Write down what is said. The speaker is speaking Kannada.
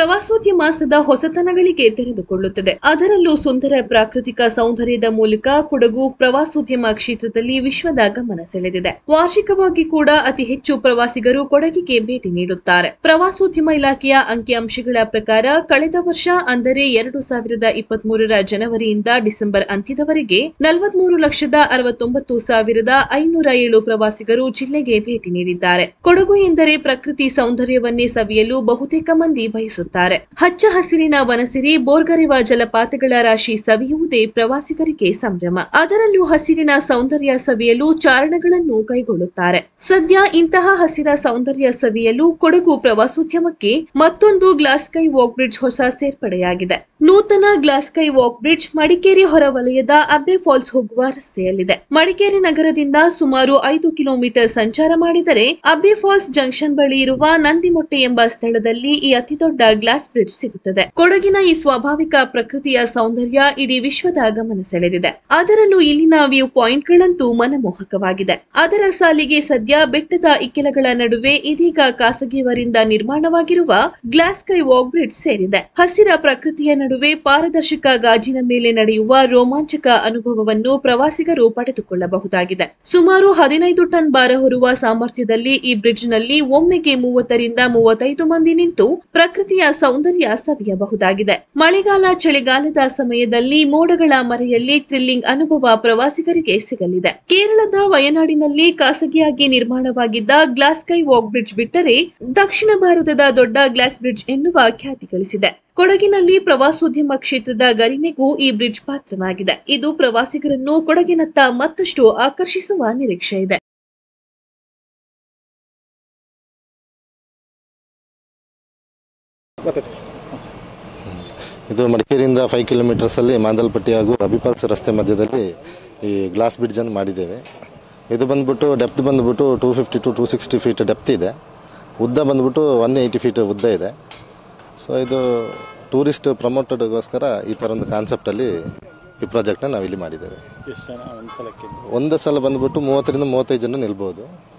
ಪ್ರವಾಸೋದ್ಯಮ ಸದಾ ಹೊಸತನಗಳಿಗೆ ತೆರೆದುಕೊಳ್ಳುತ್ತದೆ. ಅದರಲ್ಲೂ ಸುಂದರ ಪ್ರಾಕೃತಿಕ ಸೌಂದರ್ಯದ ಮೂಲಕ ಕೊಡಗು ಪ್ರವಾಸೋದ್ಯಮ ಕ್ಷೇತ್ರದಲ್ಲಿ ವಿಶ್ವದ ಗಮನ ಸೆಳೆದಿದೆ. ವಾರ್ಷಿಕವಾಗಿ ಕೂಡ ಅತಿ ಹೆಚ್ಚು ಪ್ರವಾಸಿಗರು ಕೊಡಗಿಗೆ ಭೇಟಿ ನೀಡುತ್ತಾರೆ. ಪ್ರವಾಸೋದ್ಯಮ ಇಲಾಖೆಯ ಅಂಕಿಅಂಶಗಳ ಪ್ರಕಾರ ಕಳೆದ ವರ್ಷ ಅಂದರೆ 2023ರ ಜನವರಿಯಿಂದ ಡಿಸೆಂಬರ್ ಅಂತ್ಯದವರೆಗೆ 43,69,507 ಪ್ರವಾಸಿಗರು ಜಿಲ್ಲೆಗೆ ಭೇಟಿ ನೀಡಿದ್ದಾರೆ. ಕೊಡಗು ಎಂದರೆ ಪ್ರಕೃತಿ ಸೌಂದರ್ಯವನ್ನೇ ಸವಿಯಲು ಬಹುತೇಕ ಮಂದಿ ಬಯಸುತ್ತಾರೆ. ಹಚ್ಚ ಹಸಿರಿನ ವನಸಿರಿ, ಬೋರ್ಗರೆವ ಜಲಪಾತಗಳ ರಾಶಿ ಸವಿಯುವುದೇ ಪ್ರವಾಸಿಗರಿಗೆ ಸಂಭ್ರಮ. ಅದರಲ್ಲೂ ಹಸಿರಿನ ಸೌಂದರ್ಯ ಸವಿಯಲು ಚಾರಣಗಳನ್ನು ಕೈಗೊಳ್ಳುತ್ತಾರೆ. ಸದ್ಯ ಇಂತಹ ಹಸಿರ ಸೌಂದರ್ಯ ಸವಿಯಲು ಕೊಡಗು ಪ್ರವಾಸೋದ್ಯಮಕ್ಕೆ ಮತ್ತೊಂದು ಗ್ಲಾಸ್ ಸ್ಕೈ ವಾಕ್ ಬ್ರಿಡ್ಜ್ ಹೊಸ ಸೇರ್ಪಡೆಯಾಗಿದೆ. ನೂತನ glass sky walk bridge Madikeri ಹೊರವಲಯದ ಅಬ್ಬೆ ಫಾಲ್ಸ್ ಹೋಗುವ ರಸ್ತೆಯಲ್ಲಿದೆ. ಮಡಿಕೇರಿ ನಗರದಿಂದ ಸುಮಾರು 5 ಕಿಲೋಮೀಟರ್ ಸಂಚಾರ ಮಾಡಿದರೆ ಅಬ್ಬೆ ಫಾಲ್ಸ್ ಜಂಕ್ಷನ್ ಬಳಿ ಇರುವ ನಂದಿಮೊಟ್ಟೆ ಎಂಬ ಸ್ಥಳದಲ್ಲಿ ಈ ಅತಿದೊಡ್ಡ ಗ್ಲಾಸ್ ಬ್ರಿಡ್ಜ್ ಸಿಗುತ್ತದೆ. ಕೊಡಗಿನ ಈ ಸ್ವಾಭಾವಿಕ ಪ್ರಕೃತಿಯ ಸೌಂದರ್ಯ ಇಡೀ ವಿಶ್ವದ ಗಮನ ಸೆಳೆದಿದೆ. ಅದರಲ್ಲೂ ಇಲ್ಲಿನ ವ್ಯೂ ಪಾಯಿಂಟ್ಗಳಂತೂ ಮನಮೋಹಕವಾಗಿದೆ. ಅದರ ಸಾಲಿಗೆ ಸದ್ಯ ಬೆಟ್ಟದ ಇಕ್ಕೆಲಗಳ ನಡುವೆ ಇದೀಗ ಖಾಸಗಿಯವರಿಂದ ನಿರ್ಮಾಣವಾಗಿರುವ ಗ್ಲಾಸ್ ಸ್ಕೈ ವಾಕ್ ಬ್ರಿಡ್ಜ್ ಸೇರಿದೆ. ಹಸಿರ ಪ್ರಕೃತಿಯ ನಡುವೆ ಪಾರದರ್ಶಕ ಗಾಜಿನ ಮೇಲೆ ನಡೆಯುವ ರೋಮಾಂಚಕ ಅನುಭವವನ್ನು ಪ್ರವಾಸಿಗರು ಪಡೆದುಕೊಳ್ಳಬಹುದಾಗಿದೆ. ಸುಮಾರು 15 ಟನ್ ಭಾರ ಹೊರುವ ಸಾಮರ್ಥ್ಯದಲ್ಲಿ ಈ ಬ್ರಿಡ್ಜ್ ನಲ್ಲಿ ಒಮ್ಮೆಗೆ 30ರಿಂದ 35 ಮಂದಿ ನಿಂತು ಪ್ರಕೃತಿಯ ಸೌಂದರ್ಯ ಸವಿಯಬಹುದಾಗಿದೆ. ಮಳೆಗಾಲ ಚಳಿಗಾಲದ ಸಮಯದಲ್ಲಿ ಮೋಡಗಳ ಮರೆಯಲ್ಲಿ ಥ್ರಿಲ್ಲಿಂಗ್ ಅನುಭವ ಪ್ರವಾಸಿಗರಿಗೆ ಸಿಗಲಿದೆ. ಕೇರಳದ ವಯನಾಡಿನಲ್ಲಿ ಖಾಸಗಿಯಾಗಿ ನಿರ್ಮಾಣವಾಗಿದ್ದ ಗ್ಲಾಸ್ ಸ್ಕೈ ವಾಕ್ ಬ್ರಿಡ್ಜ್ ಬಿಟ್ಟರೆ ದಕ್ಷಿಣ ಭಾರತದ ದೊಡ್ಡ ಗ್ಲಾಸ್ ಬ್ರಿಡ್ಜ್ ಎನ್ನುವ ಖ್ಯಾತಿ ಗಳಿಸಿದೆ. ಕೊಡಗಿನಲ್ಲಿ ಪ್ರವಾಸೋದ್ಯಮ ಕ್ಷೇತ್ರದ ಗರಿಮೆಗೂ ಈ ಬ್ರಿಡ್ಜ್ ಪಾತ್ರವಾಗಿದೆ. ಇದು ಪ್ರವಾಸಿಗರನ್ನು ಕೊಡಗಿನತ್ತ ಮತ್ತಷ್ಟು ಆಕರ್ಷಿಸುವ ನಿರೀಕ್ಷೆ ಇದೆ. ಇದು ಮಡಿಕೇರಿಯಿಂದ 5 ಕಿಲೋಮೀಟರ್ಸ್ ಅಲ್ಲಿ ಮಾಂದಲ್ಪಟ್ಟಿ ಹಾಗೂ ಅಬಿಪಾಲ್ಸ್ ರಸ್ತೆ ಮಧ್ಯದಲ್ಲಿ ಈ ಗ್ಲಾಸ್ ಬ್ರಿಡ್ಜ್ ಅನ್ನು ಮಾಡಿದ್ದೇವೆ. ಇದು ಬಂದ್ಬಿಟ್ಟು ಡೆಪ್ತ್ ಬಂದ್ಬಿಟ್ಟು 250 to 260 ಫೀಟ್ ಡೆಪ್ತ್ ಇದೆ. ಉದ್ದ ಬಂದ್ಬಿಟ್ಟು 180 ಫೀಟ್ ಉದ್ದ ಇದೆ. ಸೊ ಇದು ಟೂರಿಸ್ಟ್ ಪ್ರಮೋಟರ್ಗೋಸ್ಕರ ಈ ಥರ ಒಂದು ಕಾನ್ಸೆಪ್ಟಲ್ಲಿ ಈ ಪ್ರಾಜೆಕ್ಟ್ನ ನಾವಿಲ್ಲಿ ಮಾಡಿದ್ದೇವೆ. ಒಂದು ಸಲ ಬಂದ್ಬಿಟ್ಟು 30ರಿಂದ 35 ಜನ ನಿಲ್ಬೋದು.